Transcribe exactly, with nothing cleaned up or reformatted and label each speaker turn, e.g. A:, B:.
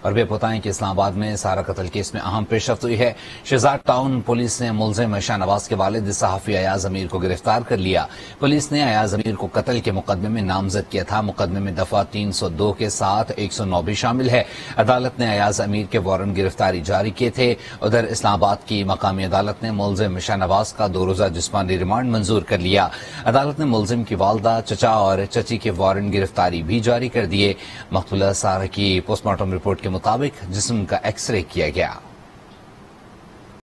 A: और बेपताएं कि इस्लामाबाद में सारा कत्ल केस में अहम पेशरफ्त हुई है। शहजाद टाउन पुलिस ने मुलजिम शाहनवाज के वालिद सहाफी अयाज अमीर को गिरफ्तार कर लिया। पुलिस ने अयाज अमीर को कत्ल के मुकदमे में नामजद किया था। मुकदमे में दफा तीन सौ दो के साथ एक सौ नौ भी शामिल है। अदालत ने अयाज अमीर के वारंट गिरफ्तारी जारी किए थे। उधर इस्लामाबाद की मकामी अदालत ने मुलजिम शाहनवाज का दो रोजा जिस्मानी रिमांड मंजूर कर लिया। अदालत ने मुलजिम की वालदा, चचा और चची के वारंट गिरफ्तारी भी जारी कर दिए। मकतूला सारा की पोस्टमार्टम रिपोर्ट के मुताबिक जिस्म का एक्सरे किया गया।